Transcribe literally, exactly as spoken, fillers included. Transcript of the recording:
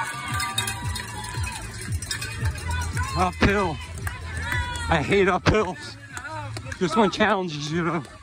Uphill. I hate uphills. This one challenges you though.